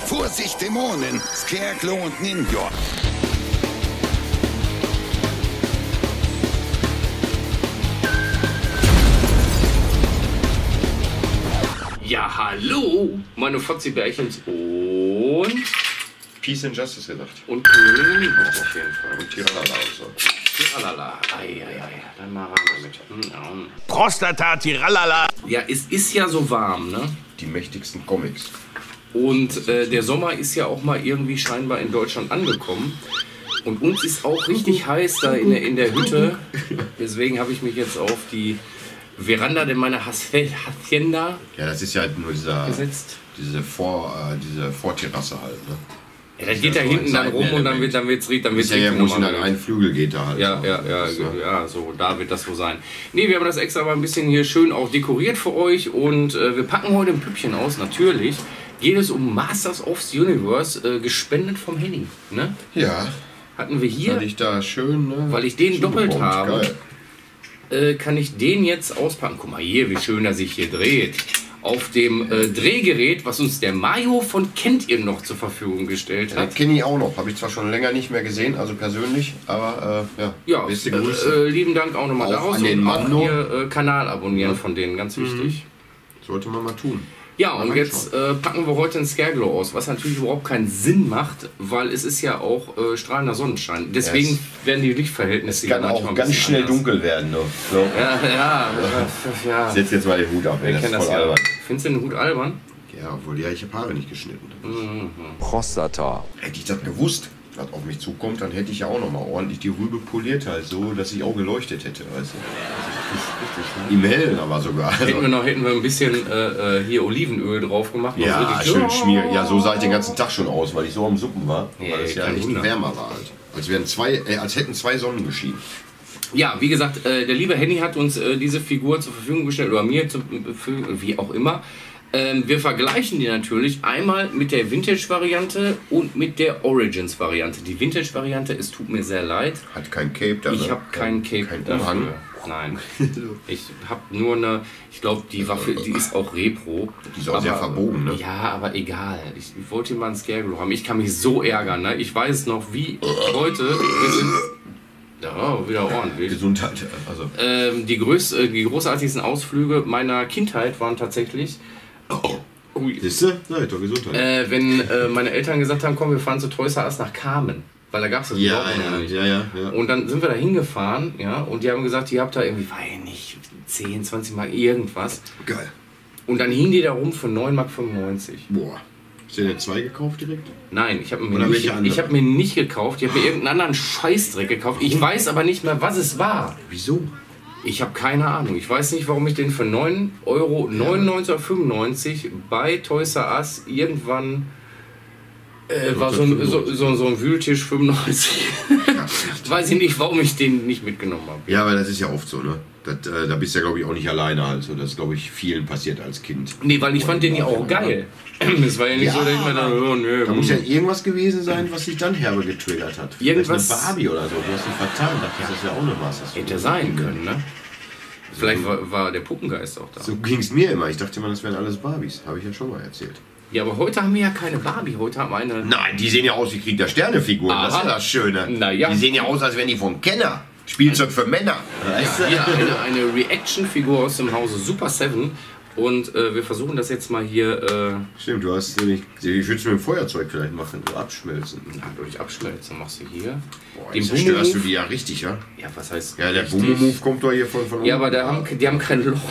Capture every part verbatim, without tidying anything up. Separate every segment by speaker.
Speaker 1: Vorsicht, Dämonen! Scarecrow und Ninja.
Speaker 2: Ja, hallo, meine Fotzi-Bärchens und...
Speaker 3: Peace and Justice gesagt.
Speaker 2: Und König auf jeden Fall.
Speaker 3: Und Tiralala und so.
Speaker 2: Tiralala, ei, ei, ei, dann mal ran damit. Hm, ja.
Speaker 4: Prostata, Tiralala.
Speaker 2: Ja, es ist ja so warm, ne?
Speaker 3: Die mächtigsten Comics.
Speaker 2: Und äh, der Sommer ist ja auch mal irgendwie scheinbar in Deutschland angekommen. Und uns ist auch richtig heiß da in der, in der Hütte. Deswegen habe ich mich jetzt auf die Veranda de meiner Hacienda
Speaker 3: Ja, das ist ja halt nur dieser,
Speaker 2: gesetzt.
Speaker 3: diese, Vor, äh, diese Vorterrasse halt, ne?
Speaker 2: Ja, das geht da hinten dann rum und dann wird dann wird's dann wird's
Speaker 3: ja, ja, muss in einen Flügel geht da halt.
Speaker 2: Ja,
Speaker 3: so.
Speaker 2: ja, ja,
Speaker 3: Das ist,
Speaker 2: ja, so, da wird das so sein. Ne, wir haben das extra mal ein bisschen hier schön auch dekoriert für euch und äh, wir packen heute ein Püppchen aus, natürlich. Geht es um Masters of the Universe, äh, gespendet vom Henning, ne?
Speaker 3: Ja.
Speaker 2: Hatten wir hier,
Speaker 3: Weil ich da schön, ne?
Speaker 2: weil ich den
Speaker 3: schön
Speaker 2: doppelt
Speaker 3: gebaut.
Speaker 2: habe,
Speaker 3: Geil.
Speaker 2: äh, kann ich den jetzt auspacken. Guck mal hier, wie schön er sich hier dreht. Auf dem äh, Drehgerät, was uns der Mayo von Kennt ihr noch zur Verfügung gestellt
Speaker 3: Ja,
Speaker 2: hat.
Speaker 3: kenne ich auch noch. Habe ich zwar schon länger nicht mehr gesehen, also persönlich, aber äh, ja.
Speaker 2: Ja,
Speaker 3: beste
Speaker 2: äh,
Speaker 3: Grüße.
Speaker 2: äh, lieben Dank auch nochmal
Speaker 3: Auch
Speaker 2: daraus
Speaker 3: an den
Speaker 2: und auch
Speaker 3: Mando.
Speaker 2: hier äh, Kanal abonnieren von denen, ganz wichtig.
Speaker 3: Sollte man mal tun.
Speaker 2: Ja,
Speaker 3: Mal
Speaker 2: und
Speaker 3: reinschauen.
Speaker 2: jetzt äh, packen wir heute einen Scareglow aus, was natürlich überhaupt keinen Sinn macht, weil es ist ja auch äh, strahlender Sonnenschein. Deswegen
Speaker 3: Ja,
Speaker 2: werden die Lichtverhältnisse
Speaker 3: Kann
Speaker 2: ja manchmal
Speaker 3: auch
Speaker 2: ein
Speaker 3: ganz
Speaker 2: bisschen
Speaker 3: schnell
Speaker 2: anders.
Speaker 3: dunkel werden. Ne? So.
Speaker 2: Ja, ja, ja. ja.
Speaker 3: Setz jetzt mal den Hut ab, ey,
Speaker 2: Wir
Speaker 3: das
Speaker 2: kennen
Speaker 3: ist
Speaker 2: das
Speaker 3: voll
Speaker 2: ja.
Speaker 3: albern.
Speaker 2: Findest du den Hut albern?
Speaker 3: Ja, obwohl, ja, ich habe Haare nicht geschnitten.
Speaker 5: Prostata.
Speaker 3: Hätte ich das gewusst, was auf mich zukommt, dann hätte ich ja auch noch mal ordentlich die Rübe poliert, halt so, dass ich auch geleuchtet hätte, weißt du. Im Hellen aber sogar. Also,
Speaker 2: Hätten wir noch hätten wir ein bisschen äh, äh, hier Olivenöl drauf gemacht. noch
Speaker 3: ja,
Speaker 2: richtig-
Speaker 3: schön schmierig. Ja, so sah ich den ganzen Tag schon aus, weil ich so am Suppen war.
Speaker 2: Nee,
Speaker 3: weil es ja
Speaker 2: kein
Speaker 3: echt
Speaker 2: Wunder.
Speaker 3: wärmer war halt. Als, wären zwei, äh, als hätten zwei Sonnen geschienen.
Speaker 2: Ja, wie gesagt, äh, der liebe Henny hat uns äh, diese Figur zur Verfügung gestellt, oder mir, zur Verfügung, wie auch immer. Ähm, wir vergleichen die natürlich einmal mit der Vintage-Variante und mit der Origins-Variante. Die Vintage-Variante, es tut mir sehr leid,
Speaker 3: Hat kein Cape da.
Speaker 2: ich
Speaker 3: ne?
Speaker 2: habe keinen Cape
Speaker 3: kein
Speaker 2: dafür.
Speaker 3: Umhang.
Speaker 2: Nein, ich habe nur eine, ich glaube die Waffe, die ist auch Repro.
Speaker 3: Die ist auch sehr verbogen, ne?
Speaker 2: Ja, aber egal. Ich, ich wollte mal einen Scareglow haben. Ich kann mich so ärgern, ne? Ich weiß noch, wie heute, wir sind, ja, wieder ordentlich.
Speaker 3: Gesundheit. Also.
Speaker 2: Ähm, die, größ, äh, die großartigsten Ausflüge meiner Kindheit waren tatsächlich, ui,
Speaker 3: Siehst du? Ja, doch Gesundheit.
Speaker 2: äh, wenn äh, meine Eltern gesagt haben, komm, wir fahren zu Toys R Us nach Kamen. Weil da gab es das
Speaker 3: ja,
Speaker 2: überhaupt noch
Speaker 3: ja,
Speaker 2: nicht.
Speaker 3: ja, ja, ja.
Speaker 2: Und dann sind wir da hingefahren, ja, und die haben gesagt, ihr habt da irgendwie, weiß ich nicht, zehn, zwanzig Mark irgendwas.
Speaker 3: Geil.
Speaker 2: Und dann hingen die da rum für neun Mark fünfundneunzig.
Speaker 3: Boah. Hast du dir zwei gekauft direkt?
Speaker 2: Nein, ich habe mir,
Speaker 3: Oder
Speaker 2: nicht-
Speaker 3: welche andere?
Speaker 2: ich hab mir nicht gekauft. Ich habe mir irgendeinen anderen Scheißdreck gekauft. Ich weiß aber nicht mehr, was es war.
Speaker 3: Wieso?
Speaker 2: Ich habe keine Ahnung. Ich weiß nicht, warum ich den für neun Euro neunundneunzig oder fünfundneunzig bei Toys R Us irgendwann äh, war so ein, so, so, so ein Wühltisch fünfundneunzig. Weiß ich nicht, warum ich den nicht mitgenommen habe.
Speaker 3: Ja, aber das ist ja oft so, ne? Das, äh, da bist du ja, glaube ich, auch nicht alleine. Also, das ist, glaube ich, vielen passiert als Kind.
Speaker 2: Nee, weil ich fand den ja auch geil. Es war ja nicht
Speaker 3: Ja,
Speaker 2: so, dass ich mir dachte, oh nö.
Speaker 3: Da muss ja irgendwas gewesen sein, was dich dann herbe getriggert hat. Vielleicht
Speaker 2: Irgendwas-
Speaker 3: eine Barbie oder so. Du hast dich vertan. Das ist ja auch noch was.
Speaker 2: Hätte sein können, ne? Vielleicht war, war der Puppengeist auch da.
Speaker 3: So ging es mir immer. Ich dachte immer, das wären alles Barbies. Habe ich ja schon mal erzählt.
Speaker 2: Ja, aber heute haben wir ja keine Barbie. Heute haben wir eine...
Speaker 3: Nein, die sehen ja aus wie Krieg der Sterne-Figuren. Das ist
Speaker 2: Aha.
Speaker 3: ja das Schöne.
Speaker 2: Na ja.
Speaker 3: Die sehen ja aus, als wären die vom Kenner. Spielzeug für Männer. Weißt du?
Speaker 2: Hier eine, eine Reaction-Figur aus dem Hause Super Seven. Und äh, wir versuchen das jetzt mal hier äh,
Speaker 3: Stimmt, du hast nämlich. Ich würde es mit dem Feuerzeug vielleicht machen, so abschmelzen.
Speaker 2: ja, durch Abschmelzen. Machst du hier.
Speaker 3: Boah,
Speaker 2: Den
Speaker 3: jetzt zerstörst du
Speaker 2: Boomo-Move.
Speaker 3: die ja richtig, ja?
Speaker 2: Ja, was heißt.
Speaker 3: Ja, der
Speaker 2: richtig?
Speaker 3: Boomo-Move kommt doch hier von, von
Speaker 2: Ja,
Speaker 3: oben.
Speaker 2: aber da haben, die haben kein Loch.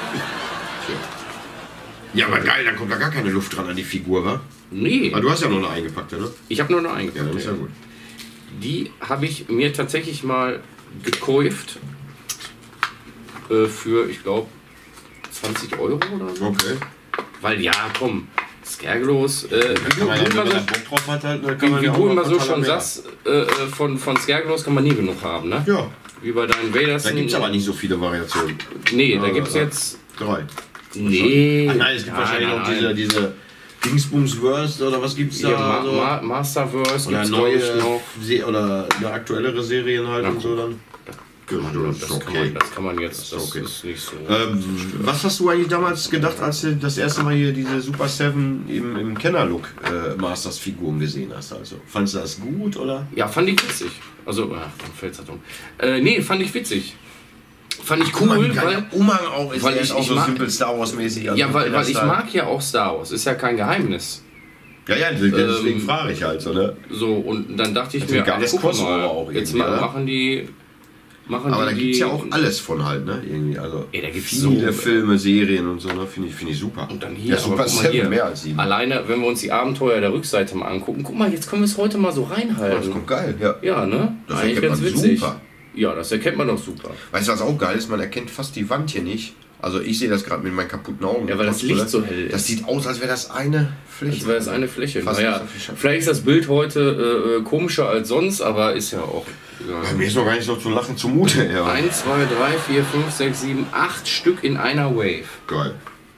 Speaker 3: Ja, aber geil, dann kommt da gar keine Luft dran an die Figur, wa?
Speaker 2: Nee,
Speaker 3: Aber du hast ja noch eine eingepackte, ne?
Speaker 2: ich habe nur noch
Speaker 3: Ja,
Speaker 2: eingepackt.
Speaker 3: das ist ja gut.
Speaker 2: Die habe ich mir tatsächlich mal gekauft. Äh, für, ich glaube, zwanzig Euro oder so.
Speaker 3: Okay.
Speaker 2: Weil ja, komm, Scareglows, äh, wie du,
Speaker 3: Kann man ja,
Speaker 2: wie
Speaker 3: wenn
Speaker 2: du
Speaker 3: man da
Speaker 2: immer so,
Speaker 3: Bock drauf hat, halt, dann kann
Speaker 2: wie,
Speaker 3: man
Speaker 2: wie
Speaker 3: ja auch
Speaker 2: du
Speaker 3: mal
Speaker 2: immer
Speaker 3: ein
Speaker 2: so
Speaker 3: paar
Speaker 2: schon
Speaker 3: mehr.
Speaker 2: sagst, äh, äh, von, von Scareglows kann man nie genug haben, ne?
Speaker 3: Ja,
Speaker 2: Wie bei deinen Vaders.
Speaker 3: da gibt es aber nicht so viele Variationen.
Speaker 2: Nee, da
Speaker 3: Ja,
Speaker 2: gibt es
Speaker 3: ja.
Speaker 2: jetzt.
Speaker 3: Drei.
Speaker 2: Nee.
Speaker 3: Ach nein, es gibt wahrscheinlich
Speaker 2: nein,
Speaker 3: noch
Speaker 2: nein.
Speaker 3: diese, diese Dingsbums-Verse oder was gibt's da?
Speaker 2: Ja, Ma
Speaker 3: so?
Speaker 2: Ma Masterverse
Speaker 3: Oder
Speaker 2: gibt's
Speaker 3: neue
Speaker 2: glaub ich, noch.
Speaker 3: Se oder eine aktuellere Serien halt
Speaker 2: Na,
Speaker 3: und so dann.
Speaker 2: kann man,
Speaker 3: das,
Speaker 2: das,
Speaker 3: ist
Speaker 2: kann
Speaker 3: okay.
Speaker 2: man, das kann man jetzt, das
Speaker 3: okay.
Speaker 2: ist nicht so.
Speaker 3: Ähm, was hast du eigentlich damals gedacht, als du das erste Mal hier diese Super Seven im, im Kenner-Look äh, Masters-Figuren gesehen hast? Also, fandest du das gut, oder?
Speaker 2: Ja, fand ich witzig. Also, ach, dann fällt's halt um. Äh, nee, fand ich witzig. Fand ich cool,
Speaker 3: Guck mal,
Speaker 2: weil...
Speaker 3: Umhang auch ist,
Speaker 2: weil
Speaker 3: der
Speaker 2: ich-
Speaker 3: ist auch
Speaker 2: ich
Speaker 3: so
Speaker 2: mag-
Speaker 3: simpel Star Wars-mäßig. Also
Speaker 2: Ja, weil, weil ich
Speaker 3: Kenner-Style.
Speaker 2: mag ja auch Star Wars. Ist ja kein Geheimnis.
Speaker 3: Ja, ja, deswegen
Speaker 2: ähm,
Speaker 3: frage ich halt so, ne?
Speaker 2: So, und dann dachte ich
Speaker 3: Also
Speaker 2: mir,
Speaker 3: ein geiles
Speaker 2: ach, guck
Speaker 3: Crossover
Speaker 2: mal,
Speaker 3: auch
Speaker 2: jetzt
Speaker 3: irgendwie,
Speaker 2: ma
Speaker 3: oder?
Speaker 2: machen die... Machen
Speaker 3: Aber
Speaker 2: die,
Speaker 3: da gibt es ja auch
Speaker 2: die-
Speaker 3: alles von halt, ne? Irgendwie, also
Speaker 2: Ey, da gibt's
Speaker 3: viele
Speaker 2: so-
Speaker 3: Filme, Serien und so, ne? Finde ich, find ich super.
Speaker 2: Und dann hier,
Speaker 3: ja,
Speaker 2: aber
Speaker 3: Super
Speaker 2: guck mal
Speaker 3: Seven,
Speaker 2: hier.
Speaker 3: mehr als sieben.
Speaker 2: Alleine, wenn wir uns die Abenteuer der Rückseite mal angucken, guck mal, jetzt können wir es heute mal so
Speaker 3: Das
Speaker 2: reinhalten.
Speaker 3: kommt geil, ja.
Speaker 2: Ja, ne?
Speaker 3: Das
Speaker 2: Eigentlich
Speaker 3: erkennt
Speaker 2: ganz
Speaker 3: man
Speaker 2: witzig.
Speaker 3: super.
Speaker 2: Ja, das erkennt man doch super.
Speaker 3: Weißt du, was auch geil ist? Man erkennt fast die Wand hier nicht. Also ich sehe das gerade mit meinen kaputten Augen.
Speaker 2: Ja, weil das Licht so hell ist.
Speaker 3: Das sieht aus, als wäre das eine Fläche.
Speaker 2: Als wäre es eine Fläche.
Speaker 3: Fast
Speaker 2: Naja,
Speaker 3: nicht so viel Schatten.
Speaker 2: vielleicht ist das Bild heute äh, komischer als sonst, aber ist ja auch.
Speaker 3: Bei
Speaker 2: Ja.
Speaker 3: mir ist noch gar nicht so zu lachen zumute. Ja.
Speaker 2: eins, zwei, drei, vier, fünf, sechs, sieben, acht Stück in einer Wave.
Speaker 3: Geil.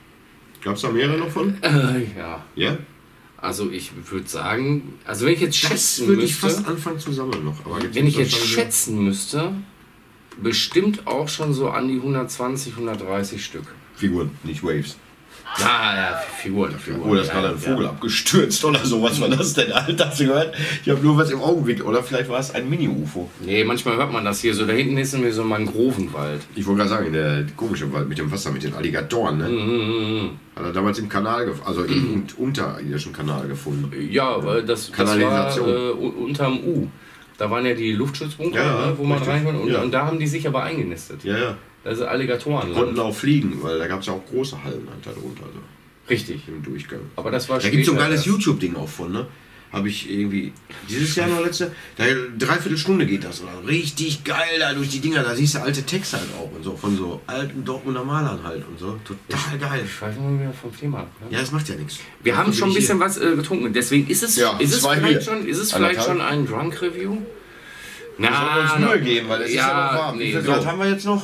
Speaker 3: Gab es da mehrere noch von?
Speaker 2: Äh, ja.
Speaker 3: Ja?
Speaker 2: Also ich würde sagen, also wenn ich jetzt
Speaker 3: Das
Speaker 2: schätzen
Speaker 3: würde ich
Speaker 2: müsste,
Speaker 3: fast anfangen zu sammeln noch. Aber gibt's
Speaker 2: wenn ich jetzt
Speaker 3: wahrscheinlich-
Speaker 2: schätzen müsste, bestimmt auch schon so an die hundertzwanzig, hundertdreißig Stück.
Speaker 3: Figuren, nicht Waves.
Speaker 2: Ja, ja, Figuren, Figuren.
Speaker 3: Oh, da ist
Speaker 2: ja,
Speaker 3: gerade ein Vogel
Speaker 2: ja.
Speaker 3: abgestürzt oder so. Was war das denn, Alter? Hast du gehört? Ich habe nur was im Augenblick. Oder vielleicht war es ein Mini-U F O.
Speaker 2: Nee, manchmal hört man das hier so. Da hinten ist nämlich so ein Mangrovenwald.
Speaker 3: Ich wollte gerade sagen, der komische Wald mit dem Wasser, mit den Alligatoren, ne?
Speaker 2: Mhm.
Speaker 3: Hat er damals im Kanal, gef- also im und unterirdischen Kanal gefunden.
Speaker 2: Ja, weil das, das
Speaker 3: Kanalisation.
Speaker 2: war äh, u- unterm U. Da waren ja die Luftschutzbunker,
Speaker 3: Ja,
Speaker 2: ne, wo man
Speaker 3: richtig.
Speaker 2: rein konnte. Und,
Speaker 3: Ja.
Speaker 2: und da haben die sich aber eingenistet.
Speaker 3: Ja, ja.
Speaker 2: Das ist Alligatoren.
Speaker 3: Konnten auch fliegen, weil da gab es ja auch große Hallen halt darunter. Also
Speaker 2: Richtig.
Speaker 3: im Durchgang.
Speaker 2: Aber das war
Speaker 3: Da gibt es so ein
Speaker 2: später
Speaker 3: geiles
Speaker 2: erst.
Speaker 3: YouTube-Ding auch von, ne? Habe ich irgendwie dieses Jahr noch letzte, da dreiviertel Stunde geht das oder richtig geil da durch die Dinger, da siehst du alte Texte halt auch und so, von so alten Dortmunder Malern halt und so, total geil.
Speaker 2: Ich weiß nicht mehr vom Thema. Ne?
Speaker 3: Ja, das macht ja nichts.
Speaker 2: Wir haben
Speaker 3: Dafür
Speaker 2: schon ein
Speaker 3: bin ich
Speaker 2: bisschen
Speaker 3: hier.
Speaker 2: was äh, getrunken. Deswegen ist es,
Speaker 3: Ja,
Speaker 2: ist es
Speaker 3: zwei
Speaker 2: vielleicht
Speaker 3: Bier.
Speaker 2: schon, ist es vielleicht
Speaker 3: Anderthalb.
Speaker 2: schon ein Drunk-Review?
Speaker 3: Wir sollen uns Mühe geben, weil es ist ja noch warm. Wie
Speaker 2: nee,
Speaker 3: viel
Speaker 2: so.
Speaker 3: Grad haben wir jetzt noch?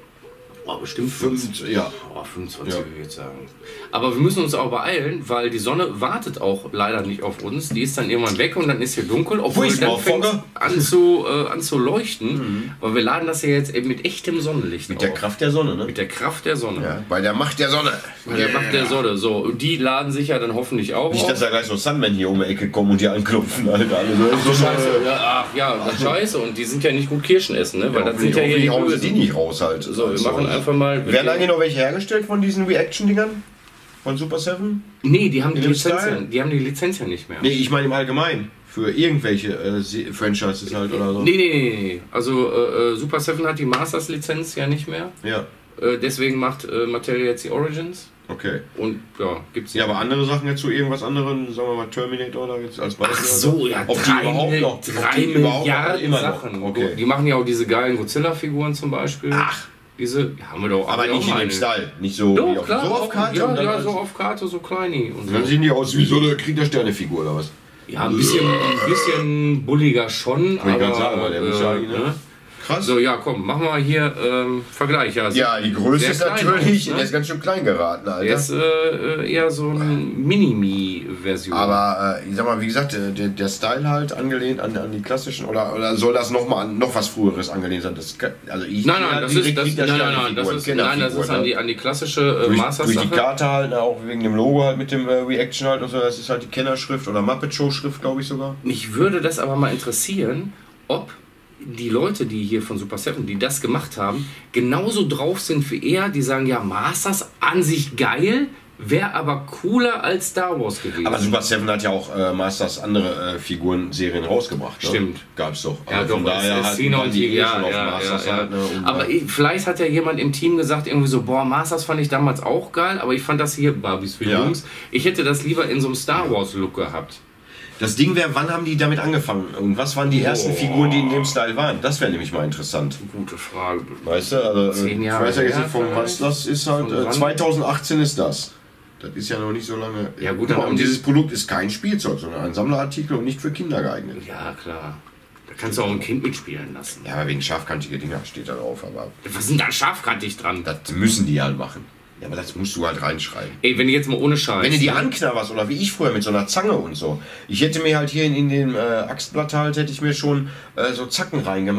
Speaker 2: Oh, bestimmt
Speaker 3: Fünf,
Speaker 2: fünf,
Speaker 3: ja.
Speaker 2: oh, fünfundzwanzig
Speaker 3: Ja.
Speaker 2: würde ich jetzt sagen. Aber wir müssen uns auch beeilen, weil die Sonne wartet auch leider nicht auf uns. Die ist dann irgendwann weg und dann ist hier dunkel, obwohl
Speaker 3: ist
Speaker 2: dann
Speaker 3: mal
Speaker 2: fängt
Speaker 3: Fogger?
Speaker 2: an zu, äh, an zu leuchten. Weil wir laden das ja jetzt eben mit echtem Sonnenlicht
Speaker 3: Mit der
Speaker 2: auf.
Speaker 3: Kraft der Sonne, ne?
Speaker 2: Mit der Kraft der Sonne.
Speaker 3: Ja, bei der Macht der Sonne.
Speaker 2: Mit der Macht der Sonne. So, und die laden sich ja dann hoffentlich auch
Speaker 3: Nicht,
Speaker 2: auf.
Speaker 3: dass da gleich so Sunmen hier um die Ecke kommen und die anklopfen, Alter. Alle so,
Speaker 2: So scheiße, ja, ach ja, das ist scheiße. Und die sind ja nicht gut Kirschen essen, ne? Weil das sind ja hier die
Speaker 3: hauen sie die
Speaker 2: Bösen.
Speaker 3: nicht raus halt.
Speaker 2: So, wir
Speaker 3: Also,
Speaker 2: machen einfach mal.
Speaker 3: Werden eigentlich noch welche hergestellt von diesen Reaction-Dingern? Von Super Seven?
Speaker 2: Nee, die haben die
Speaker 3: In dem
Speaker 2: Lizenz, ja,
Speaker 3: Style?
Speaker 2: die haben die Lizenz ja nicht mehr.
Speaker 3: Nee, ich meine im Allgemeinen. Für irgendwelche äh, Se- Franchises halt oder so.
Speaker 2: Nee, nee, nee, nee. Also äh, äh, Super Seven hat die Masters-Lizenz ja nicht mehr.
Speaker 3: Ja,
Speaker 2: Äh, deswegen macht äh, Mattel jetzt die Origins.
Speaker 3: okay.
Speaker 2: Und ja, gibt's
Speaker 3: Ja, aber andere Sachen jetzt zu irgendwas anderem, sagen wir mal Terminator oder jetzt als Beispiel.
Speaker 2: Ach
Speaker 3: oder
Speaker 2: so, ja,
Speaker 3: Ob die
Speaker 2: drei,
Speaker 3: überhaupt
Speaker 2: Mil-
Speaker 3: noch, ob
Speaker 2: drei
Speaker 3: die überhaupt noch-
Speaker 2: Milliarden
Speaker 3: immer noch.
Speaker 2: Sachen.
Speaker 3: Okay.
Speaker 2: Die machen ja auch diese geilen Godzilla-Figuren zum Beispiel.
Speaker 3: Ach.
Speaker 2: Diese ja, haben wir doch
Speaker 3: Aber
Speaker 2: haben wir
Speaker 3: nicht
Speaker 2: auch
Speaker 3: in dem
Speaker 2: eine.
Speaker 3: Style. Nicht so, wie
Speaker 2: Doch,
Speaker 3: auf,
Speaker 2: klar,
Speaker 3: so auf
Speaker 2: auch-
Speaker 3: Karte.
Speaker 2: ja,
Speaker 3: und dann
Speaker 2: ja,
Speaker 3: als-
Speaker 2: so auf Karte, so kleini und
Speaker 3: Dann
Speaker 2: so.
Speaker 3: sehen die aus wie so eine Krieg der Sterne-Figur oder was?
Speaker 2: Ja, ein bisschen, ein bisschen bulliger schon,
Speaker 3: Wollte ich
Speaker 2: aber
Speaker 3: gerade sagen, weil der muss ja eigentlich, ne?
Speaker 2: ne?
Speaker 3: Krass.
Speaker 2: So, ja, komm, machen wir hier ähm, Vergleich. Ja,
Speaker 3: Ja, die Größe
Speaker 2: sehr
Speaker 3: ist
Speaker 2: klein
Speaker 3: natürlich,
Speaker 2: aus, ne?
Speaker 3: der ist ganz schön klein geraten, Alter.
Speaker 2: Der ist äh, eher so eine Mini-Mi-Version.
Speaker 3: Aber äh, ich sag mal, wie gesagt, der, der, der Style halt angelehnt an, an die klassischen, oder, oder soll das noch mal an noch was Früheres angelehnt sein? Das kann, also ich
Speaker 2: Nein, nein, das ist,
Speaker 3: direkt
Speaker 2: das,
Speaker 3: Krieg der
Speaker 2: nein, nein, nein, das
Speaker 3: Sterne-Figuren,
Speaker 2: ist, nein, das ist
Speaker 3: Kennerfiguren,
Speaker 2: an die,
Speaker 3: ne?
Speaker 2: an die klassische äh,
Speaker 3: durch,
Speaker 2: Masters
Speaker 3: durch die
Speaker 2: Sache.
Speaker 3: Karte halt, ne, auch wegen dem Logo halt mit dem äh, Reaction halt und so, das ist halt die Kennerschrift oder Muppet Show Schrift, glaube ich sogar.
Speaker 2: Mich würde das aber mal interessieren, ob die Leute, die hier von Super Seven, die das gemacht haben, genauso drauf sind wie er, die sagen, ja, Masters an sich geil, wäre aber cooler als Star Wars gewesen.
Speaker 3: Aber Super Seven hat ja auch äh, Masters andere äh, Figuren-Serien rausgebracht. Ne?
Speaker 2: Stimmt.
Speaker 3: Gab's doch.
Speaker 2: Ja,
Speaker 3: Also
Speaker 2: doch,
Speaker 3: von daher
Speaker 2: es, es
Speaker 3: halt
Speaker 2: Cena
Speaker 3: waren
Speaker 2: und
Speaker 3: die
Speaker 2: die,
Speaker 3: eh
Speaker 2: ja,
Speaker 3: schon auf
Speaker 2: ja,
Speaker 3: Masters
Speaker 2: ja, ja.
Speaker 3: halt. Ne? Und
Speaker 2: Aber ich, vielleicht hat ja jemand im Team gesagt, irgendwie so, boah, Masters fand ich damals auch geil, aber ich fand das hier, Barbies für die
Speaker 3: Ja.
Speaker 2: Jungs, ich hätte das lieber in so einem Star Wars-Look gehabt.
Speaker 3: das Ding wäre, wann haben die damit angefangen? Und was waren die ersten
Speaker 2: Oh.
Speaker 3: Figuren, die in dem Style waren? Das wäre nämlich mal interessant.
Speaker 2: Gute Frage.
Speaker 3: Weißt du, also
Speaker 2: Zehn
Speaker 3: äh,
Speaker 2: Jahre
Speaker 3: ich weiß ja jetzt
Speaker 2: her
Speaker 3: nicht, von was
Speaker 2: vielleicht?
Speaker 3: das ist halt,
Speaker 2: Von
Speaker 3: äh,
Speaker 2: wann?
Speaker 3: zweitausendachtzehn ist das. Das ist ja noch nicht so lange.
Speaker 2: Ja, gut, dann
Speaker 3: und
Speaker 2: haben die-
Speaker 3: dieses Produkt ist kein Spielzeug, sondern ein Sammlerartikel und nicht für Kinder geeignet.
Speaker 2: Ja, klar. Da kannst du auch ein Kind mitspielen lassen.
Speaker 3: Ja, aber wegen scharfkantige Dinger steht da drauf, aber
Speaker 2: Was sind da scharfkantig dran?
Speaker 3: das müssen die halt machen. Ja, aber das musst du halt reinschreiben.
Speaker 2: Ey, wenn du jetzt mal ohne Scheiß.
Speaker 3: Wenn du die
Speaker 2: ne?
Speaker 3: anknabberst oder wie ich früher mit so einer Zange und so. Ich hätte mir halt hier in, in den äh, Axtblatt halt, hätte ich mir schon äh, so Zacken reingemacht.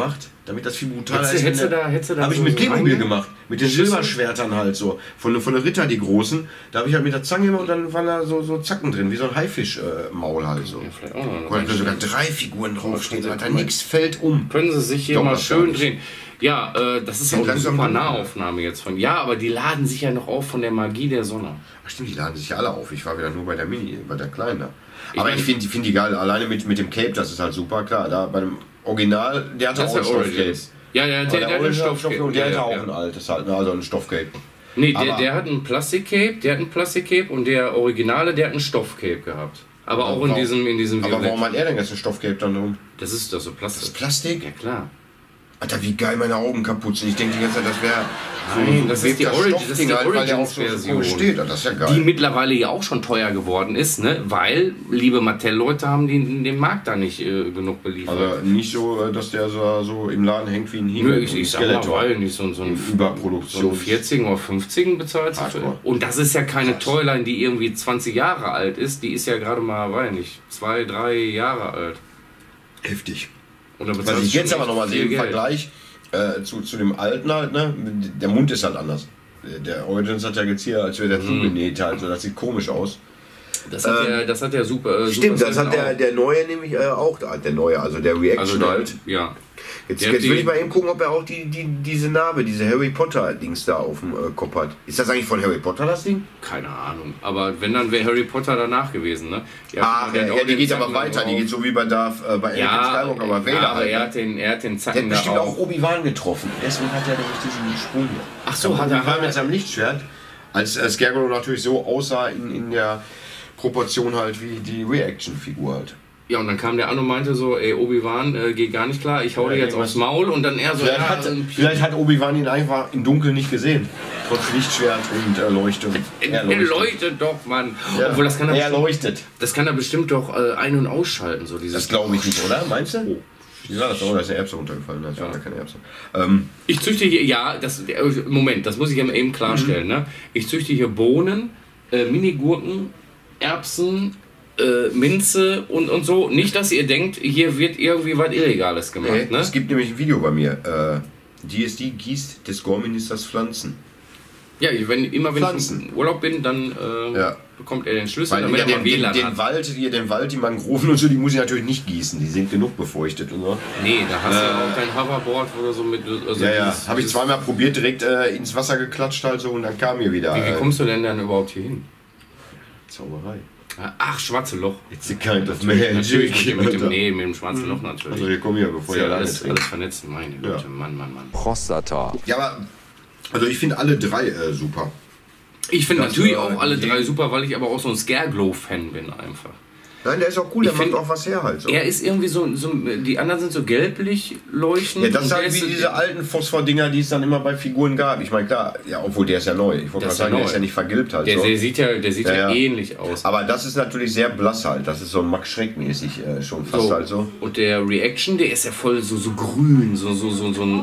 Speaker 3: damit das viel brutaler
Speaker 2: Hättest
Speaker 3: ist.
Speaker 2: du- hättest du da- hättest du da
Speaker 3: Habe ich
Speaker 2: so
Speaker 3: mit Playmobil
Speaker 2: rein-
Speaker 3: gemacht. Mit den
Speaker 2: Schüssel?
Speaker 3: Silberschwertern halt so. Von, von den Ritter, die großen. Da habe ich halt mit der Zange immer und dann waren da so, so Zacken drin, wie so ein Haifisch-Maul äh, halt so.
Speaker 2: Ja, vielleicht auch noch eine
Speaker 3: Da können sogar
Speaker 2: Reihe.
Speaker 3: drei Figuren draufstehen,
Speaker 2: Können
Speaker 3: Alter.
Speaker 2: Sie-
Speaker 3: Nix fällt um.
Speaker 2: Können sie sich hier
Speaker 3: Doch,
Speaker 2: mal
Speaker 3: das
Speaker 2: schön
Speaker 3: glaub ich.
Speaker 2: drehen. Ja, äh, das ist
Speaker 3: Sind
Speaker 2: auch eine
Speaker 3: langsam
Speaker 2: super
Speaker 3: drin,
Speaker 2: Nahaufnahme jetzt von. Ja, aber die laden sich ja noch auf von der Magie der Sonne.
Speaker 3: Ach stimmt, die laden sich alle auf. Ich war wieder nur bei der Mini, bei der Kleinen da.
Speaker 2: Ich
Speaker 3: Aber
Speaker 2: mein-
Speaker 3: ich finde die, find die geil. Alleine mit, mit dem Cape, das ist halt super klar. Da bei dem Original, der hatte
Speaker 2: Das
Speaker 3: auch ein
Speaker 2: ist der
Speaker 3: Stoffcape.
Speaker 2: Origins. Ja, ja,
Speaker 3: Aber
Speaker 2: der, der, hat einen
Speaker 3: Original
Speaker 2: Stoffcape.
Speaker 3: und der
Speaker 2: Ja,
Speaker 3: hatte auch
Speaker 2: ja,
Speaker 3: ein
Speaker 2: ja.
Speaker 3: altes halt, ne? Also ein Stoffcape.
Speaker 2: Nee, der,
Speaker 3: Aber-
Speaker 2: der hat ein Plastikcape, der hat ein Plastikcape und der Originale, der hat ein Stoffcape gehabt. Aber auch in
Speaker 3: warum-
Speaker 2: diesem, in diesem
Speaker 3: Aber
Speaker 2: Violett.
Speaker 3: warum hat er denn jetzt ein Stoffcape dann drum?
Speaker 2: Das ist das so
Speaker 3: Das
Speaker 2: Plastik.
Speaker 3: ist Plastik?
Speaker 2: Ja klar.
Speaker 3: Alter, wie geil meine Augen kaputt sind. Ich denke die ganze Zeit, das wäre so
Speaker 2: Nein,
Speaker 3: ein
Speaker 2: das ist die
Speaker 3: bewegter
Speaker 2: Origin- das ist
Speaker 3: Stoffding
Speaker 2: die
Speaker 3: halt, weil der auch so
Speaker 2: Origins-Version.
Speaker 3: cool steht. Das ist ja
Speaker 2: Die
Speaker 3: geil.
Speaker 2: mittlerweile ja auch schon teuer geworden ist, ne? Weil, liebe Mattel-Leute haben den, den Markt da nicht äh, genug beliefert.
Speaker 3: Also nicht so, äh, dass der so, so im Laden hängt wie ein Himmel.
Speaker 2: Nö, ich, ich sag mal, weil nicht so, so ein
Speaker 3: Überproduktion.
Speaker 2: so vierzig oder fünfzig bezahlt.
Speaker 3: Hardcore.
Speaker 2: Und das ist ja keine Toyline, die irgendwie zwanzig Jahre alt ist. Die ist ja gerade mal, weiß nicht, zwei, drei Jahre alt.
Speaker 3: Heftig.
Speaker 2: Und da
Speaker 3: Was
Speaker 2: bezahlst
Speaker 3: ich
Speaker 2: du
Speaker 3: jetzt
Speaker 2: schon
Speaker 3: aber nochmal
Speaker 2: echt
Speaker 3: sehe im
Speaker 2: viel Geld.
Speaker 3: Vergleich äh, zu, zu dem alten halt, ne? Der Mund ist halt anders. Der Origins hat ja jetzt hier, als wäre der
Speaker 2: Mhm.
Speaker 3: zugenäht halt, so das sieht komisch aus.
Speaker 2: Das hat, der, das hat der super. Äh,
Speaker 3: Stimmt,
Speaker 2: Super
Speaker 3: das hat der,
Speaker 2: Saiyan
Speaker 3: der neue nämlich äh, auch, der neue, also der Reaction
Speaker 2: auch. Also der,
Speaker 3: halt.
Speaker 2: ja.
Speaker 3: Jetzt,
Speaker 2: der hat
Speaker 3: jetzt will
Speaker 2: die-
Speaker 3: ich mal eben gucken, ob er auch die, die, diese Narbe, diese Harry Potter-Dings da auf dem äh, Kopf hat. Ist das eigentlich von Harry Potter, das Ding?
Speaker 2: Keine Ahnung. Aber wenn, dann wäre Harry Potter danach gewesen, ne? Ja,
Speaker 3: Ach,
Speaker 2: der
Speaker 3: ja,
Speaker 2: hat
Speaker 3: ja,
Speaker 2: auch
Speaker 3: die
Speaker 2: den
Speaker 3: geht aber
Speaker 2: Zacken
Speaker 3: weiter,
Speaker 2: da
Speaker 3: die geht so wie bei Darth, äh, bei Anakin
Speaker 2: Ja,
Speaker 3: Skywalker, aber Vader
Speaker 2: ja, aber
Speaker 3: halt.
Speaker 2: er
Speaker 3: ne?
Speaker 2: hat den, er hat den
Speaker 3: Der
Speaker 2: Zacken
Speaker 3: hat
Speaker 2: da
Speaker 3: bestimmt auch
Speaker 2: auch.
Speaker 3: Obi-Wan getroffen. Deswegen hat er nämlich diesen Sprung hier.
Speaker 2: Ach so, hat
Speaker 3: hat
Speaker 2: er-
Speaker 3: Obi-Wan mit seinem Lichtschwert, als äh, Scarecrow natürlich so aussah in, in der Proportion halt wie die Reaction-Figur halt.
Speaker 2: Ja, und dann kam der an und meinte so, ey, Obi-Wan, äh, geht gar nicht klar, ich hau
Speaker 3: Ja,
Speaker 2: dir jetzt
Speaker 3: irgendwas-
Speaker 2: aufs Maul. Und dann er so,
Speaker 3: Vielleicht,
Speaker 2: ja,
Speaker 3: hat,
Speaker 2: ähm,
Speaker 3: vielleicht hat Obi-Wan ihn einfach im Dunkeln nicht gesehen. Trotz Lichtschwert und äh, Leuchte.
Speaker 2: er leuchtet doch, Mann.
Speaker 3: Ja.
Speaker 2: Obwohl, das kann er,
Speaker 3: er
Speaker 2: bestimmt,
Speaker 3: leuchtet.
Speaker 2: das kann er bestimmt doch äh, ein- und ausschalten, so dieses.
Speaker 3: Das glaube ich nicht, oder? Meinst du? Wie war das? Oh, da ist der Erbse runtergefallen. Da ist
Speaker 2: Ja.
Speaker 3: ja keine Erbse. Ähm,
Speaker 2: Ich züchte hier, ja, das, äh, Moment, das muss ich eben klarstellen, ne? Ich züchte hier Bohnen, äh, Minigurken, Erbsen, äh, Minze und, und so. Nicht, dass ihr denkt, hier wird irgendwie was Illegales gemacht,
Speaker 3: äh,
Speaker 2: ne?
Speaker 3: Es gibt nämlich ein Video bei mir. Äh, D S D gießt des Gorministers Pflanzen.
Speaker 2: Ja, wenn, immer wenn
Speaker 3: Pflanzen.
Speaker 2: ich im Urlaub bin, dann äh,
Speaker 3: Ja.
Speaker 2: bekommt er den Schlüssel,
Speaker 3: Weil
Speaker 2: damit
Speaker 3: ja,
Speaker 2: er mal
Speaker 3: den, den,
Speaker 2: W L A N
Speaker 3: den,
Speaker 2: hat.
Speaker 3: Wald, hier, den Wald, die Mangroven und so, die muss ich natürlich nicht gießen. Die sind genug befeuchtet und so.
Speaker 2: Nee, da hast du auch dein Hoverboard oder so mit. Also
Speaker 3: Ja, ja.
Speaker 2: dieses-
Speaker 3: Habe ich
Speaker 2: dieses-
Speaker 3: zweimal probiert, direkt äh, ins Wasser geklatscht halt so und dann kam mir wieder.
Speaker 2: Wie, wie
Speaker 3: äh,
Speaker 2: kommst du denn dann überhaupt hier hin?
Speaker 3: Zauberei.
Speaker 2: Ach, schwarze Loch.
Speaker 3: It's a kind of
Speaker 2: Natürlich,
Speaker 3: magic.
Speaker 2: natürlich mit, dem, mit dem,
Speaker 3: Alter.
Speaker 2: nee, mit dem schwarzen Loch natürlich.
Speaker 3: Also hier komm hier, bevor
Speaker 2: Ist
Speaker 3: ihr
Speaker 2: ja
Speaker 3: alleine
Speaker 2: alles,
Speaker 3: trinkt.
Speaker 2: alles vernetzt, meine Güte.
Speaker 3: Ja.
Speaker 2: Mann, Mann, Mann.
Speaker 5: Prostata.
Speaker 3: Ja, aber also ich finde alle drei äh, super.
Speaker 2: Ich finde
Speaker 3: Das,
Speaker 2: natürlich
Speaker 3: äh,
Speaker 2: auch alle
Speaker 3: die-
Speaker 2: drei super, weil ich aber auch so ein Scareglow-Fan bin einfach.
Speaker 3: Nein, der ist auch cool, der
Speaker 2: Ich
Speaker 3: macht
Speaker 2: find-
Speaker 3: auch was her halt. So.
Speaker 2: Er ist irgendwie so, so, die anderen sind so gelblich leuchtend.
Speaker 3: Ja, das
Speaker 2: und
Speaker 3: ist
Speaker 2: der
Speaker 3: halt wie
Speaker 2: so-
Speaker 3: diese alten Phosphor-Dinger, die es dann immer bei Figuren gab. Ich meine, klar, ja, obwohl der ist ja neu. Ich wollte gerade
Speaker 2: Das ist ja
Speaker 3: sagen, der
Speaker 2: neu.
Speaker 3: ist ja nicht vergilbt halt.
Speaker 2: Der,
Speaker 3: so.
Speaker 2: der sieht ja, der sieht ja,
Speaker 3: Ja, ja.
Speaker 2: ähnlich aus.
Speaker 3: Aber das ist natürlich sehr blass halt. Das ist so Max Schreck-mäßig äh, schon fast
Speaker 2: So.
Speaker 3: halt so.
Speaker 2: Und der Reaction, der ist ja voll so, so grün, so, so, so, so ein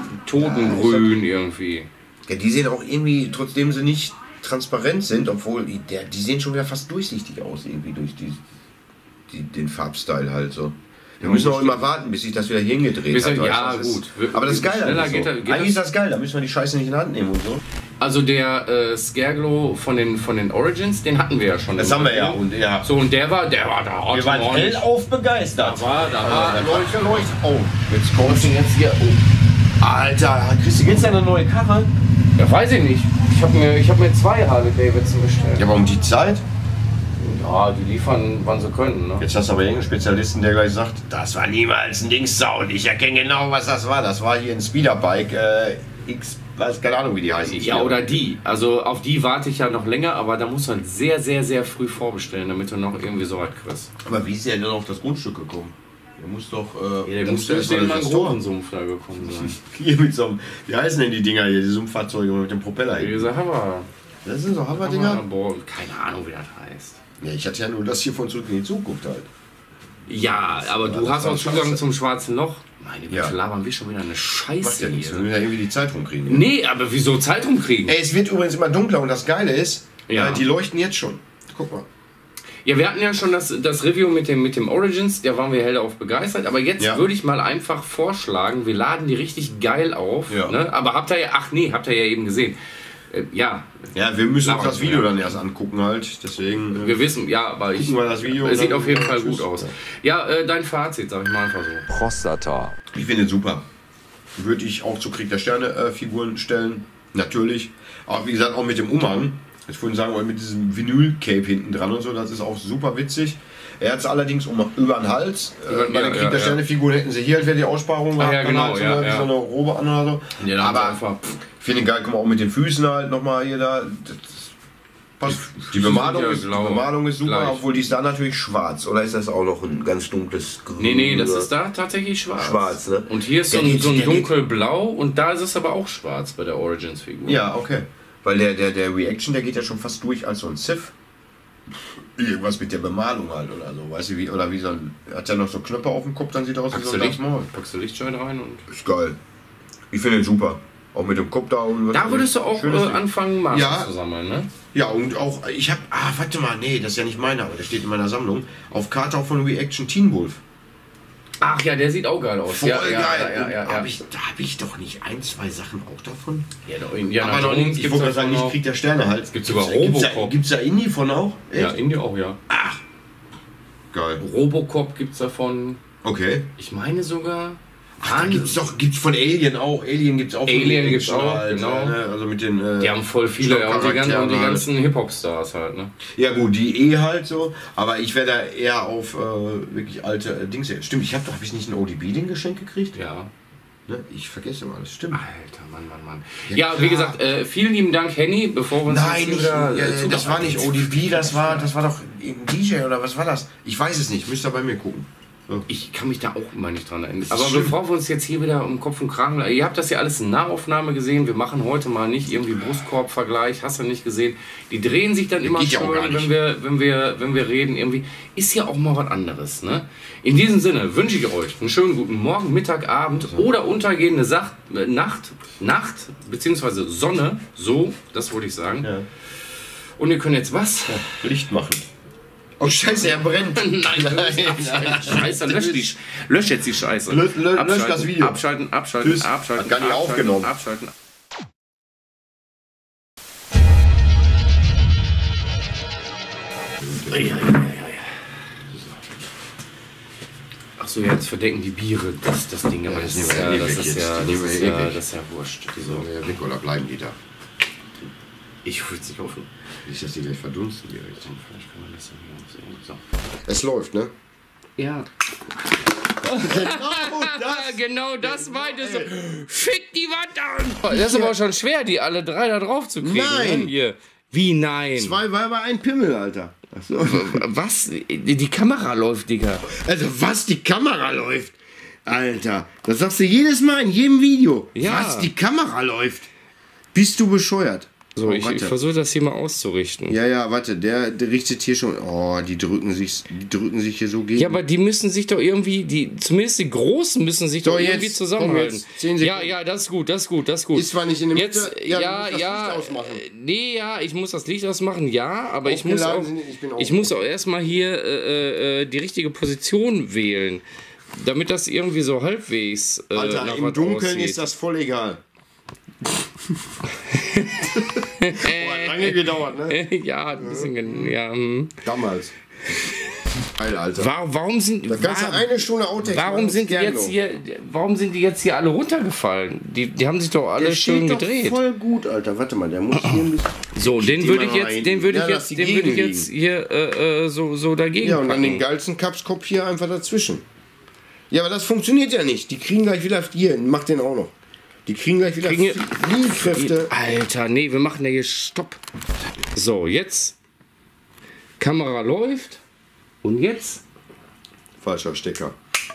Speaker 2: Totengrün irgendwie.
Speaker 3: Ja, die sehen auch irgendwie, trotzdem sie nicht transparent sind, obwohl die, der, die sehen schon wieder fast durchsichtig aus, irgendwie durch die, die, den Farbstyle halt so. Wir
Speaker 2: Ja,
Speaker 3: müssen
Speaker 2: das
Speaker 3: auch immer warten, bis sich das wieder hier hingedreht
Speaker 2: Bis
Speaker 3: hat.
Speaker 2: er-
Speaker 3: weißt
Speaker 2: ja,
Speaker 3: du, das ist-
Speaker 2: gut.
Speaker 3: Aber das ist geil.
Speaker 2: Schneller
Speaker 3: eigentlich
Speaker 2: geht
Speaker 3: so.
Speaker 2: er- geht
Speaker 3: Eigentlich
Speaker 2: das-
Speaker 3: ist das geil, da müssen wir die Scheiße nicht in die Hand nehmen und so.
Speaker 2: Also der äh, Scareglow von den, von den Origins, den hatten wir ja schon.
Speaker 3: Das
Speaker 2: im
Speaker 3: haben wir ja.
Speaker 2: Review.
Speaker 3: Und, ja.
Speaker 2: So, und der war, der war da.
Speaker 3: Wir waren
Speaker 2: ordentlich.
Speaker 3: hellauf begeistert.
Speaker 2: Da war, da war,
Speaker 3: Da
Speaker 2: Leute,
Speaker 3: war Leute. Oh, jetzt kommst du jetzt hier. Oh. Alter, kriegst du jetzt eine neue Karre?
Speaker 2: ja, weiß ich nicht. Ich habe mir, ich hab mir zwei Harley Davidson bestellt.
Speaker 3: Ja, aber um die Zeit?
Speaker 2: Ja, die liefern, wann sie können. Ne?
Speaker 3: Jetzt hast du aber irgendeinen Spezialisten, der gleich sagt, das war niemals ein Dingssound. Ich erkenne genau, was das war. Das war hier ein Speederbike. Äh, X, weiß keine Ahnung, wie die heißen.
Speaker 2: Ja, oder die. Also auf die warte ich ja noch länger, aber da muss man sehr, sehr, sehr früh vorbestellen, damit du noch irgendwie so was kriegst.
Speaker 3: Aber wie ist der denn auf das Grundstück gekommen? Der muss doch. Äh,
Speaker 2: Ja, der
Speaker 3: da
Speaker 2: muss
Speaker 3: musste
Speaker 2: durch
Speaker 3: erst mal
Speaker 2: den
Speaker 3: das Tor-
Speaker 2: Mangrovensumpf da gekommen sein.
Speaker 3: Hier mit so einem. Wie heißen denn die Dinger hier? Die Sumpffahrzeuge mit dem Propeller
Speaker 2: Wie
Speaker 3: hier.
Speaker 2: gesagt, aber,
Speaker 3: Das sind so
Speaker 2: aber
Speaker 3: Hammer-Dinger?
Speaker 2: boah, keine Ahnung, wie das heißt.
Speaker 3: Ja, ich hatte ja nur das hier von Zurück in die Zukunft halt.
Speaker 2: Ja, aber du
Speaker 3: das
Speaker 2: hast
Speaker 3: war
Speaker 2: auch Zugang
Speaker 3: scheiße.
Speaker 2: zum schwarzen Loch. Meine Güte,
Speaker 3: Ja.
Speaker 2: labern wir schon wieder eine
Speaker 3: Macht
Speaker 2: Scheiße
Speaker 3: ja nichts. Wir
Speaker 2: hier.
Speaker 3: müssen ja irgendwie die Zeit rumkriegen.
Speaker 2: Nee, aber wieso Zeit rumkriegen?
Speaker 3: Ey, es wird übrigens immer dunkler und das Geile ist,
Speaker 2: Ja.
Speaker 3: äh, die leuchten jetzt schon. Guck mal.
Speaker 2: Ja, wir hatten ja schon das, das Review mit dem, mit dem Origins, da waren wir hellauf begeistert, aber jetzt
Speaker 3: Ja.
Speaker 2: würde ich mal einfach vorschlagen, wir laden die richtig geil auf,
Speaker 3: Ja.
Speaker 2: ne? Aber habt ihr ja, ach nee, habt ihr ja eben gesehen. Äh, ja,
Speaker 3: Ja, wir müssen auch
Speaker 2: Machen
Speaker 3: das
Speaker 2: wir,
Speaker 3: Video
Speaker 2: ja.
Speaker 3: dann erst angucken halt, deswegen...
Speaker 2: wir wissen, ja, aber ich,
Speaker 3: Gucken wir das Video
Speaker 2: es sieht
Speaker 3: dann-
Speaker 2: auf jeden Fall
Speaker 3: Tschüss.
Speaker 2: gut aus. Ja, äh, dein Fazit, sag ich mal einfach so.
Speaker 5: Prostata.
Speaker 3: Ich finde es super. Würde ich auch zu Krieg der Sterne äh, Figuren stellen. Natürlich. Aber wie gesagt, auch mit dem Umhang. Ich vorhin sagen wollte, mit diesem Vinyl-Cape hinten dran und so, das ist auch super witzig. Er hat es allerdings um, über den Hals.
Speaker 2: Über-
Speaker 3: Äh, bei
Speaker 2: ja,
Speaker 3: den Krieg
Speaker 2: ja,
Speaker 3: der
Speaker 2: ja.
Speaker 3: Sterne Figuren hätten sie hier halt wieder die Aussparung gehabt.
Speaker 2: ja,
Speaker 3: dann
Speaker 2: genau,
Speaker 3: halt so,
Speaker 2: ja,
Speaker 3: eine,
Speaker 2: ja.
Speaker 3: so eine Robe an oder so.
Speaker 2: Ja, dann haben sie
Speaker 3: Aber
Speaker 2: einfach,
Speaker 3: ich finde ihn geil, guck mal, auch mit den Füßen halt nochmal hier da. Das passt. Die,
Speaker 2: Füße
Speaker 3: Bemalung
Speaker 2: sind ja
Speaker 3: ist, die
Speaker 2: blau.
Speaker 3: Bemalung ist super,
Speaker 2: Gleich.
Speaker 3: obwohl die ist da natürlich schwarz. Oder ist das auch noch ein ganz dunkles Grün?
Speaker 2: nee, nee, das
Speaker 3: oder?
Speaker 2: ist da tatsächlich schwarz.
Speaker 3: Schwarz, ne?
Speaker 2: Und hier ist so
Speaker 3: Der
Speaker 2: ein,
Speaker 3: geht-
Speaker 2: so ein
Speaker 3: der geht-
Speaker 2: dunkelblau und da ist es aber auch schwarz bei der Origins-Figur.
Speaker 3: Ja, okay. Weil der, der, der Reaction, der geht ja schon fast durch als so ein Sith. Irgendwas mit der Bemalung halt oder so, weißt du, wie, oder wie so ein, hat ja noch so Knöpfe auf dem Kopf, dann sieht er aus wie
Speaker 2: Packst
Speaker 3: so
Speaker 2: du,
Speaker 3: ein
Speaker 2: Licht,
Speaker 3: Darth Maul.
Speaker 2: packst du Lichtschein rein und...
Speaker 3: Ist geil. Ich finde den super. Auch mit dem Kopf da und
Speaker 2: Da würdest du auch äh,
Speaker 3: Schönes Ding.
Speaker 2: anfangen, Master
Speaker 3: Ja.
Speaker 2: zu sammeln, ne?
Speaker 3: Ja, und auch, ich hab, ah, warte mal, nee, das ist ja nicht meiner, aber der steht in meiner Sammlung. Auf Karte auch von Reaction Teen Wolf.
Speaker 2: Ach ja, der sieht auch geil aus.
Speaker 3: Voll
Speaker 2: ja,
Speaker 3: geil.
Speaker 2: Ja, ja, ja,
Speaker 3: Und
Speaker 2: ja,
Speaker 3: Hab
Speaker 2: ja.
Speaker 3: ich, da habe ich doch nicht ein, zwei Sachen auch davon.
Speaker 2: Ja, da- Indiana
Speaker 3: aber noch
Speaker 2: Jones
Speaker 3: nicht, ich
Speaker 2: gibt's
Speaker 3: wollte gerade sagen,
Speaker 2: davon
Speaker 3: nicht
Speaker 2: auch.
Speaker 3: Krieg der Sterne halt.
Speaker 2: Gibt's sogar
Speaker 3: Gibt's da,
Speaker 2: Robocop.
Speaker 3: gibt's da Indie von auch? Echt?
Speaker 2: Ja, Indie auch, ja.
Speaker 3: Geil.
Speaker 2: Robocop gibt's davon.
Speaker 3: Okay.
Speaker 2: Ich meine sogar.
Speaker 3: Da gibt's doch, gibt's von Alien auch. Alien gibt's auch. von
Speaker 2: Alien
Speaker 3: Reaction
Speaker 2: gibt's auch,
Speaker 3: halt,
Speaker 2: genau.
Speaker 3: Ne? Also mit den. Äh,
Speaker 2: Die haben voll viele, ja, und die ganzen, und die
Speaker 3: Charaktere
Speaker 2: ganzen Hip-Hop-Stars halt, ne?
Speaker 3: Ja gut, die eh halt so, aber ich wäre da eher auf äh, wirklich alte äh, Dings. Stimmt, ich habe habe ich nicht ein O D B-Ding geschenk gekriegt?
Speaker 2: Ja.
Speaker 3: Ne? Ich vergesse mal, das stimmt.
Speaker 2: Alter, Mann, Mann, Mann.
Speaker 3: Ja,
Speaker 2: Ja, wie
Speaker 3: klar.
Speaker 2: gesagt, äh, vielen lieben Dank, Henny, bevor wir uns
Speaker 3: Nein,
Speaker 2: jetzt
Speaker 3: nicht,
Speaker 2: wieder,
Speaker 3: ja,
Speaker 2: äh,
Speaker 3: das war nicht O D B, das war, das war doch ein D J oder was war das? Ich weiß es nicht, müsst ihr bei mir gucken. So.
Speaker 2: Ich kann mich da auch immer nicht dran erinnern. Aber
Speaker 3: schlimm.
Speaker 2: bevor wir uns jetzt hier wieder um Kopf und Kragen... Ihr habt das ja alles in Nahaufnahme gesehen. Wir machen heute mal nicht irgendwie Brustkorb-Vergleich. Hast du nicht gesehen? Die drehen sich dann immer
Speaker 3: geht ja auch
Speaker 2: schön,
Speaker 3: gar nicht.
Speaker 2: wenn wir, wenn, wir, wenn wir reden. Irgendwie ist ja auch mal was anderes. Ne? In diesem Sinne wünsche ich euch einen schönen guten Morgen, Mittag, Abend oder untergehende Sach äh, Nacht, Nacht beziehungsweise Sonne. So, das wollte ich sagen.
Speaker 3: Ja.
Speaker 2: Und ihr könnt jetzt was?
Speaker 3: Licht machen. Oh Scheiße, er brennt.
Speaker 2: Nein, abschalten. Scheiße, lösch, die, lösch jetzt die Scheiße.
Speaker 3: Lö- lö- lösch
Speaker 2: Abschalten,
Speaker 3: das Video.
Speaker 2: Abschalten, abschalten,
Speaker 3: Tschüss.
Speaker 2: abschalten.
Speaker 3: Hat gar nicht
Speaker 2: abschalten,
Speaker 3: aufgenommen.
Speaker 2: Abschalten. Ja, ja, ja, ja, ja. Achso, jetzt verdecken die Biere das, das Ding, aber das
Speaker 3: das
Speaker 2: ist
Speaker 3: nehmen wir
Speaker 2: ja,
Speaker 3: eh
Speaker 2: das
Speaker 3: weg
Speaker 2: ist
Speaker 3: jetzt.
Speaker 2: ja,
Speaker 3: Die
Speaker 2: das
Speaker 3: nehmen wir
Speaker 2: ist
Speaker 3: eh
Speaker 2: ja,
Speaker 3: weg.
Speaker 2: das ist ja wurscht.
Speaker 3: So, ja, weg oder bleiben die da?
Speaker 2: Ich würde es nicht hoffen.
Speaker 3: Nicht, dass die gleich verdunsten, die Richtung.
Speaker 2: Vielleicht kann man das ja hier sehen. So.
Speaker 3: Es läuft, ne?
Speaker 2: Ja.
Speaker 3: Genau das!
Speaker 2: Genau das meinte so. Fick die Wand an! Das ist aber schon schwer, die alle drei da drauf zu kriegen.
Speaker 3: Nein.
Speaker 2: Ne? Hier. Wie nein?
Speaker 3: Zwei Weiber, ein Pimmel, Alter. Ach so.
Speaker 2: Was? Die die Kamera läuft, Digga.
Speaker 3: Also was, die Kamera läuft? Alter, das sagst du jedes Mal in jedem Video.
Speaker 2: Ja.
Speaker 3: Was, die Kamera läuft? Bist du bescheuert?
Speaker 2: So,
Speaker 3: Oh,
Speaker 2: ich, ich
Speaker 3: warte.
Speaker 2: versuche das hier mal auszurichten.
Speaker 3: Ja, ja, warte, der, der richtet hier schon. Oh, die drücken sich, die drücken sich hier so gegen.
Speaker 2: Ja, aber die müssen sich doch irgendwie, die, zumindest die Großen müssen sich
Speaker 3: So,
Speaker 2: doch
Speaker 3: jetzt,
Speaker 2: irgendwie
Speaker 3: komm,
Speaker 2: zusammenhalten.
Speaker 3: jetzt, zehn
Speaker 2: Ja,
Speaker 3: Sekunden.
Speaker 2: ja, das ist gut, das ist gut, das ist gut.
Speaker 3: Ist zwar nicht in der Mitte.
Speaker 2: Jetzt,
Speaker 3: Ja,
Speaker 2: ja,
Speaker 3: du musst das
Speaker 2: ja,
Speaker 3: Licht ausmachen.
Speaker 2: äh, nee, ja, ich muss das Licht ausmachen, ja, aber ich muss
Speaker 3: Aufgeladen
Speaker 2: auch,
Speaker 3: sind- ich bin
Speaker 2: ich
Speaker 3: auch-
Speaker 2: muss auch erstmal hier äh, äh, die richtige Position wählen, damit das irgendwie so halbwegs äh,
Speaker 3: Alter,
Speaker 2: nach
Speaker 3: im
Speaker 2: was
Speaker 3: Dunkeln
Speaker 2: aussieht.
Speaker 3: ist das voll egal. oh, hat lange gedauert, ne?
Speaker 2: Ja, ein bisschen, gen- ja. hm.
Speaker 3: Damals. Geil, Alter.
Speaker 2: Warum, warum sind,
Speaker 3: Da kannst du
Speaker 2: warum-
Speaker 3: eine Stunde Outtakes
Speaker 2: Warum
Speaker 3: machen,
Speaker 2: sind die
Speaker 3: gern
Speaker 2: jetzt
Speaker 3: noch.
Speaker 2: hier, warum sind die jetzt hier alle runtergefallen? Die, die haben sich doch alle
Speaker 3: Der
Speaker 2: schön
Speaker 3: steht doch
Speaker 2: gedreht.
Speaker 3: voll gut, Alter. Warte mal, der muss hier ein bisschen...
Speaker 2: So, den
Speaker 3: die
Speaker 2: würde
Speaker 3: mal
Speaker 2: ich jetzt,
Speaker 3: rein.
Speaker 2: den würde
Speaker 3: Ja,
Speaker 2: ich
Speaker 3: lass
Speaker 2: jetzt,
Speaker 3: die
Speaker 2: den würde ich
Speaker 3: gegen
Speaker 2: jetzt hier äh, äh, so, so dagegen
Speaker 3: Ja, und dann den
Speaker 2: packen.
Speaker 3: geilsten Kapskopf hier einfach dazwischen. Ja, aber das funktioniert ja nicht. Die kriegen gleich wieder... Hier, mach den auch noch. Die kriegen gleich wieder
Speaker 2: Kriegen-
Speaker 3: Fliehkräfte.
Speaker 2: Alter, nee, wir machen ja hier Stopp. So, jetzt Kamera läuft und jetzt
Speaker 3: Falscher Stecker.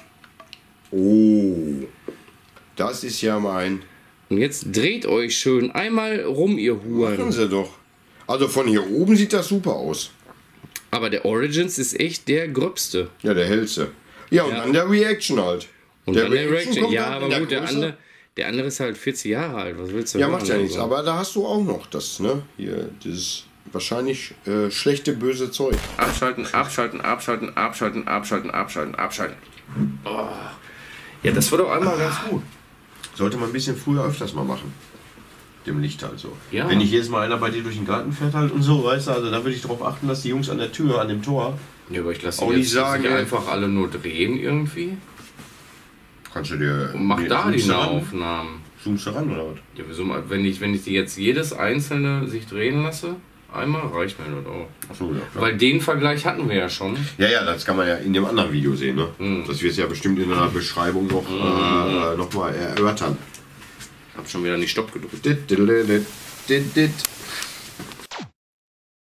Speaker 3: Oh. Das ist ja mein...
Speaker 2: und jetzt dreht euch schön einmal rum, ihr
Speaker 3: Machen
Speaker 2: Huren.
Speaker 3: sie doch. Also von hier oben sieht das super aus.
Speaker 2: Aber der Origins ist echt der gröbste.
Speaker 3: Ja, der hellste. Ja, und
Speaker 2: Ja.
Speaker 3: dann der Reaction halt.
Speaker 2: Und dann der
Speaker 3: Reaction
Speaker 2: Reaction.
Speaker 3: kommt
Speaker 2: Ja,
Speaker 3: dann in
Speaker 2: aber gut, der
Speaker 3: Größe.
Speaker 2: andere, der andere ist halt vierzig Jahre alt. Was willst du
Speaker 3: Ja,
Speaker 2: machen?
Speaker 3: macht ja nichts.
Speaker 2: Also?
Speaker 3: Aber da hast du auch noch das, ne? Hier, dieses
Speaker 6: wahrscheinlich äh, schlechte, böse Zeug.
Speaker 2: Abschalten, abschalten, abschalten, abschalten, abschalten, abschalten, abschalten. Oh. Ja, das war doch einmal ganz gut.
Speaker 3: Sollte man ein bisschen früher öfters mal machen. Dem Licht halt so.
Speaker 2: Ja.
Speaker 3: Wenn nicht jedes Mal einer bei dir durch den Garten fährt halt und so, weißt du, also da würde ich darauf achten, dass die Jungs an der Tür, an dem Tor...
Speaker 2: Ja, aber ich lasse
Speaker 3: auch
Speaker 2: die
Speaker 3: nicht
Speaker 2: jetzt
Speaker 3: sagen,
Speaker 2: sich
Speaker 3: ey.
Speaker 2: einfach alle nur drehen irgendwie.
Speaker 3: Kannst du dir...
Speaker 2: Und mach
Speaker 3: nee,
Speaker 2: da die
Speaker 3: zoomst du ran?
Speaker 2: Nahaufnahmen.
Speaker 3: Zoomst du ran oder was?
Speaker 2: Ja, wieso, mal- wenn ich, wenn ich die jetzt jedes einzelne sich drehen lasse, einmal reicht mir das auch.
Speaker 3: Achso, ja, klar.
Speaker 2: Weil den Vergleich hatten wir ja schon.
Speaker 3: Ja, ja, das kann man ja in dem anderen Video sehen, ne?
Speaker 2: Mhm.
Speaker 3: Das wird ja bestimmt in einer Beschreibung noch, äh, noch mal erörtern.
Speaker 2: Hab schon wieder nicht Stopp gedrückt.
Speaker 3: Dit, dit, dit, dit, dit.